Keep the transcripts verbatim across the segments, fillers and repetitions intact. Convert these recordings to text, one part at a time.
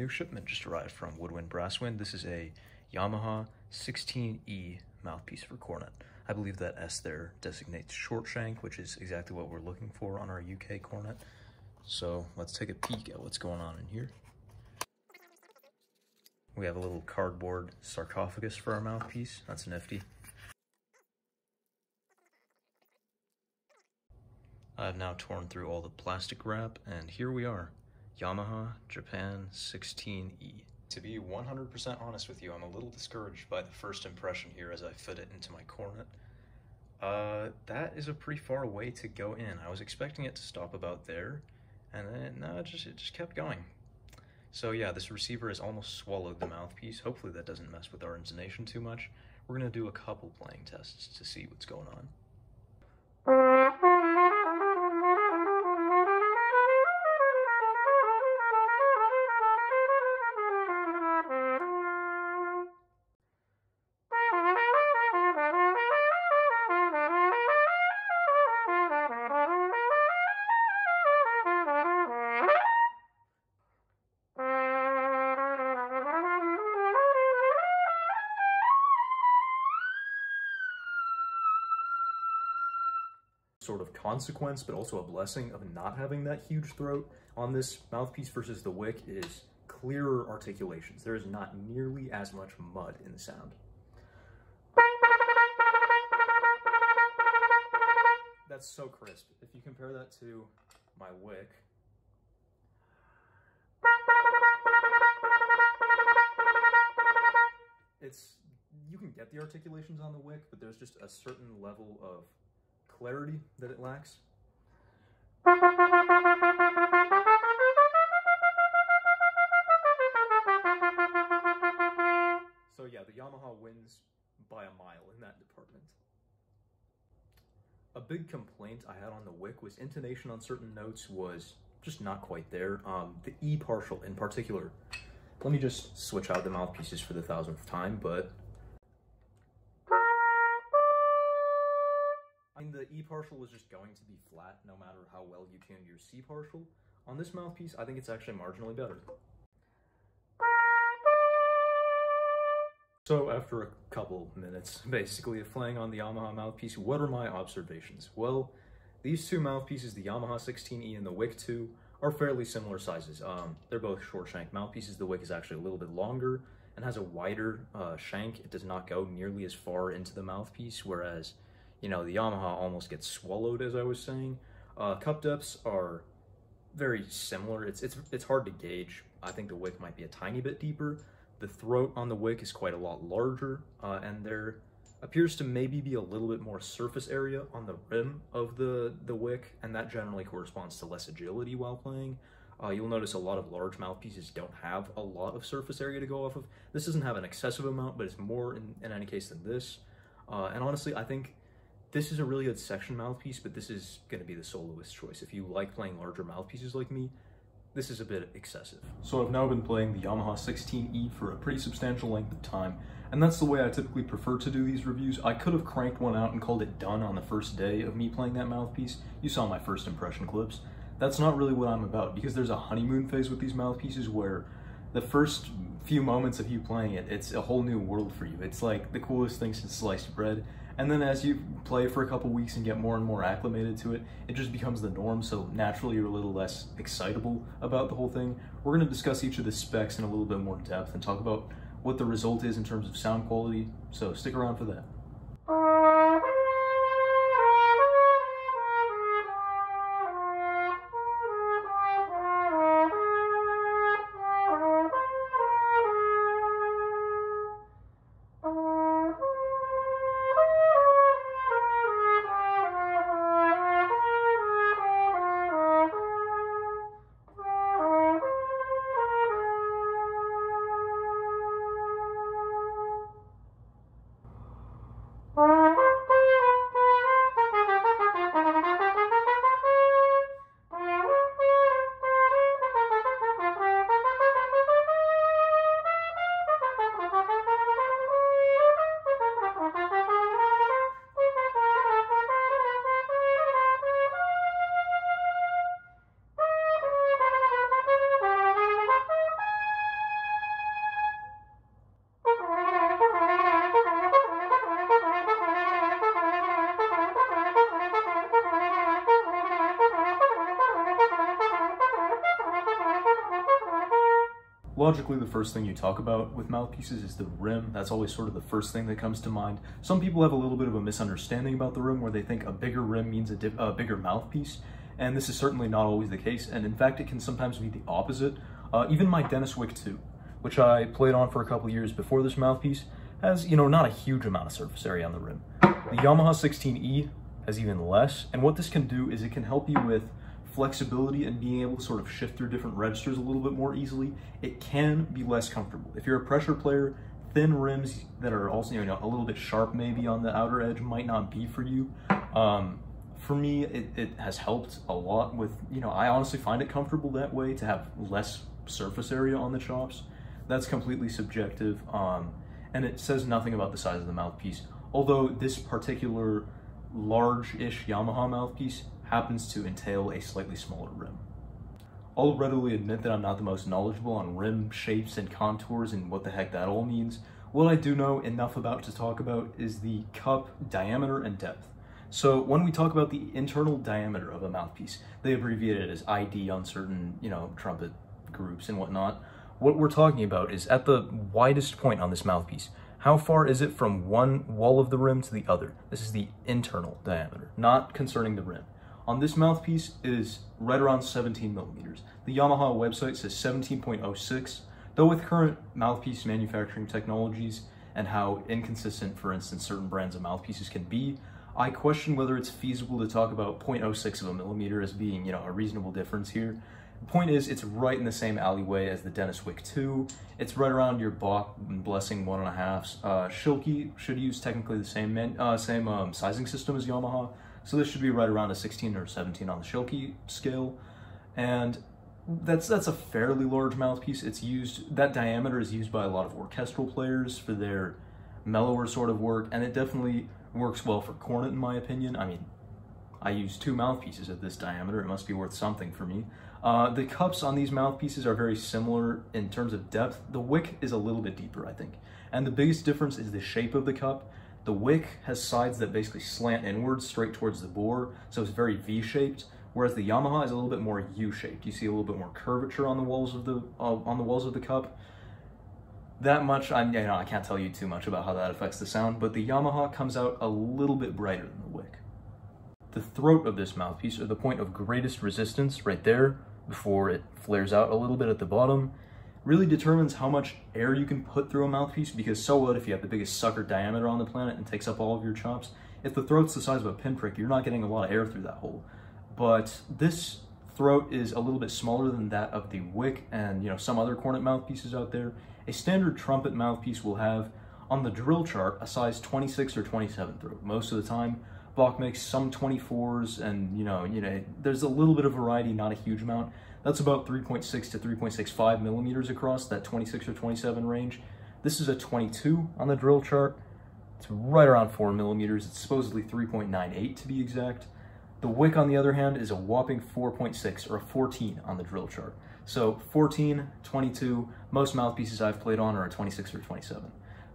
new shipment just arrived from Woodwind Brasswind. This is a Yamaha sixteen E mouthpiece for Cornet. I believe that S there designates short shank, which is exactly what we're looking for on our U K Cornet. So let's take a peek at what's going on in here. We have a little cardboard sarcophagus for our mouthpiece. That's nifty. I've now torn through all the plastic wrap, and here we are. Yamaha Japan sixteen E. To be one hundred percent honest with you, I'm a little discouraged by the first impression here as I fit it into my Cornet. Uh, that is a pretty far way to go in. I was expecting it to stop about there, and then no, it just, it just kept going. So yeah, this receiver has almost swallowed the mouthpiece. Hopefully that doesn't mess with our intonation too much. We're gonna do a couple playing tests to see what's going on. Sort of consequence, but also a blessing of not having that huge throat on this mouthpiece versus the Wick is clearer articulations. There is not nearly as much mud in the sound. That's so crisp. If you compare that to my Wick, it's, you can get the articulations on the Wick, but there's just a certain level of clarity that it lacks. So yeah, the Yamaha wins by a mile in that department. A big complaint I had on the Wick was intonation on certain notes was just not quite there. Um, the E partial in particular. Let me just switch out the mouthpieces for the thousandth time, but I mean, the E partial was just going to be flat no matter how well you tuned your C partial. On this mouthpiece, I think it's actually marginally better. So after a couple minutes, basically, of playing on the Yamaha mouthpiece, what are my observations? Well, these two mouthpieces, the Yamaha sixteen E and the Wick two, are fairly similar sizes. Um, they're both short shank mouthpieces. The Wick is actually a little bit longer and has a wider uh, shank. It does not go nearly as far into the mouthpiece, whereas you know, the Yamaha almost gets swallowed, as I was saying. Uh, cup depths are very similar. It's, it's, it's hard to gauge. I think the Wick might be a tiny bit deeper. The throat on the Wick is quite a lot larger, uh, and there appears to maybe be a little bit more surface area on the rim of the, the Wick, and that generally corresponds to less agility while playing. Uh, you'll notice a lot of large mouthpieces don't have a lot of surface area to go off of. This doesn't have an excessive amount, but it's more in, in any case than this. Uh, and honestly, I think this is a really good section mouthpiece, but this is going to be the soloist choice. If you like playing larger mouthpieces like me, this is a bit excessive. So I've now been playing the Yamaha sixteen E for a pretty substantial length of time, and that's the way I typically prefer to do these reviews. I could have cranked one out and called it done on the first day of me playing that mouthpiece. You saw my first impression clips. That's not really what I'm about, because there's a honeymoon phase with these mouthpieces where the first few moments of you playing it, it's a whole new world for you. It's like the coolest thing since sliced bread. And then as you play for a couple weeks and get more and more acclimated to it, it just becomes the norm, so naturally you're a little less excitable about the whole thing. We're going to discuss each of the specs in a little bit more depth and talk about what the result is in terms of sound quality, so stick around for that. Bye. logically, the first thing you talk about with mouthpieces is the rim. That's always sort of the first thing that comes to mind. Some people have a little bit of a misunderstanding about the rim where they think a bigger rim means a, dip, a bigger mouthpiece, and this is certainly not always the case, and in fact, it can sometimes be the opposite. Uh, even my Denis Wick two, which I played on for a couple years before this mouthpiece, has, you know, not a huge amount of surface area on the rim. The Yamaha sixteen E has even less, and what this can do is it can help you with flexibility and being able to sort of shift through different registers a little bit more easily. It can be less comfortable. If you're a pressure player, thin rims that are also, you know, a little bit sharp maybe on the outer edge might not be for you. Um, for me, it, it has helped a lot with, you know, I honestly find it comfortable that way to have less surface area on the chops. That's completely subjective, um, and it says nothing about the size of the mouthpiece. Although this particular large-ish Yamaha mouthpiece happens to entail a slightly smaller rim. I'll readily admit that I'm not the most knowledgeable on rim shapes and contours and what the heck that all means. What I do know enough about to talk about is the cup diameter and depth. So when we talk about the internal diameter of a mouthpiece, they abbreviate it as I D on certain, you know, trumpet groups and whatnot. What we're talking about is at the widest point on this mouthpiece. How far is it from one wall of the rim to the other? This is the internal diameter, not concerning the rim. On this mouthpiece, it is right around seventeen millimeters. The Yamaha website says seventeen point oh six, though with current mouthpiece manufacturing technologies and how inconsistent, for instance, certain brands of mouthpieces can be, I question whether it's feasible to talk about zero point oh six of a millimeter as being, you know, a reasonable difference here. The point is, it's right in the same alleyway as the Denis Wick two. It's right around your Bach Blessing one and a halfs. Uh, Schilke should use technically the same man, uh, same um, sizing system as Yamaha, so this should be right around a sixteen or seventeen on the Schilke scale, and that's that's a fairly large mouthpiece. It's used, that diameter is used by a lot of orchestral players for their mellower sort of work, and it definitely works well for cornet in my opinion. I mean, I use two mouthpieces at this diameter. It must be worth something for me. Uh, the cups on these mouthpieces are very similar in terms of depth. The wick is a little bit deeper, I think. And the biggest difference is the shape of the cup. The wick has sides that basically slant inwards straight towards the bore, so it's very V-shaped, whereas the Yamaha is a little bit more U-shaped. You see a little bit more curvature on the walls of the uh, on the walls of the cup. That much, I, you know, I can't tell you too much about how that affects the sound, but the Yamaha comes out a little bit brighter than the wick. The throat of this mouthpiece, or the point of greatest resistance right there, before it flares out a little bit at the bottom, really determines how much air you can put through a mouthpiece, because so what if you have the biggest sucker diameter on the planet and takes up all of your chops? If the throat's the size of a pinprick, you're not getting a lot of air through that hole. But this throat is a little bit smaller than that of the Wick and, you know, some other cornet mouthpieces out there. A standard trumpet mouthpiece will have, on the drill chart, a size twenty-six or twenty-seven throat most of the time. Bach makes some twenty-fours, and you know, you know, there's a little bit of variety, not a huge amount. That's about three point six to three point six five millimeters across, that twenty-six or twenty-seven range. This is a twenty-two on the drill chart. It's right around four millimeters. It's supposedly three point nine eight to be exact. The Wick, on the other hand, is a whopping four point six, or a fourteen on the drill chart. So fourteen, twenty-two, most mouthpieces I've played on are a twenty-six or twenty-seven.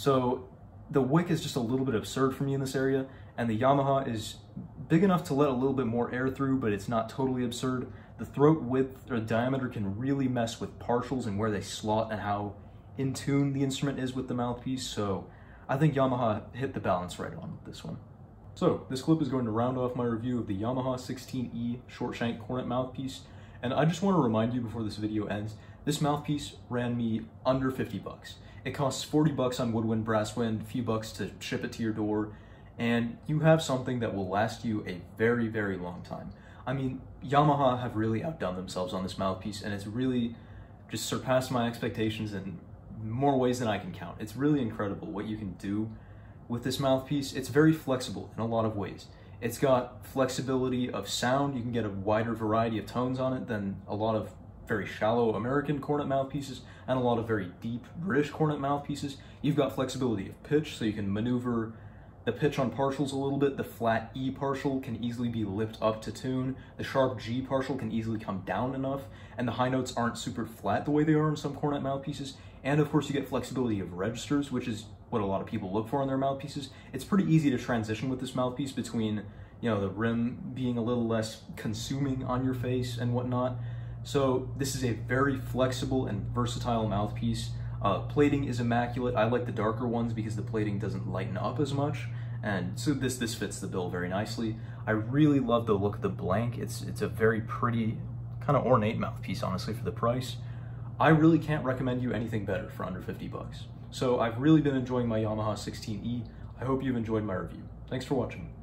So the Wick is just a little bit absurd for me in this area, and the Yamaha is big enough to let a little bit more air through, but it's not totally absurd. The throat width or diameter can really mess with partials and where they slot and how in tune the instrument is with the mouthpiece, so I think Yamaha hit the balance right on with this one. So this clip is going to round off my review of the Yamaha sixteen E short shank cornet mouthpiece, and I just want to remind you before this video ends, this mouthpiece ran me under fifty bucks. It costs forty bucks on Woodwind, Brasswind, a few bucks to ship it to your door, and you have something that will last you a very, very long time. I mean, Yamaha have really outdone themselves on this mouthpiece, and it's really just surpassed my expectations in more ways than I can count. It's really incredible what you can do with this mouthpiece. It's very flexible in a lot of ways. It's got flexibility of sound. You can get a wider variety of tones on it than a lot of very shallow American cornet mouthpieces and a lot of very deep British cornet mouthpieces. You've got flexibility of pitch, so you can maneuver the pitch on partials a little bit. The flat E partial can easily be lipped up to tune. The sharp G partial can easily come down enough, and the high notes aren't super flat the way they are in some cornet mouthpieces. And of course you get flexibility of registers, which is what a lot of people look for in their mouthpieces. It's pretty easy to transition with this mouthpiece between, you know, the rim being a little less consuming on your face and whatnot. So this is a very flexible and versatile mouthpiece. Uh, plating is immaculate. I like the darker ones because the plating doesn't lighten up as much, and so this this fits the bill very nicely. I really love the look of the blank. It's it's a very pretty, kind of ornate mouthpiece, honestly, for the price. I really can't recommend you anything better for under fifty bucks. So I've really been enjoying my Yamaha sixteen E. I hope you've enjoyed my review. Thanks for watching.